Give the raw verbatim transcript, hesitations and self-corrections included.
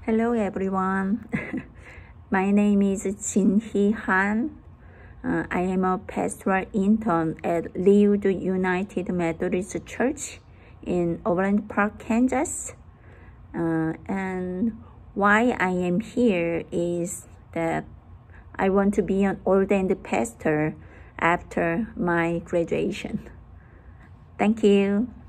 Hello everyone. My name is Jinhee Han. Uh, I am a pastoral intern at Leeward United Methodist Church in Overland Park, Kansas. Uh, and why I am here is that I want to be an ordained pastor after my graduation. Thank you.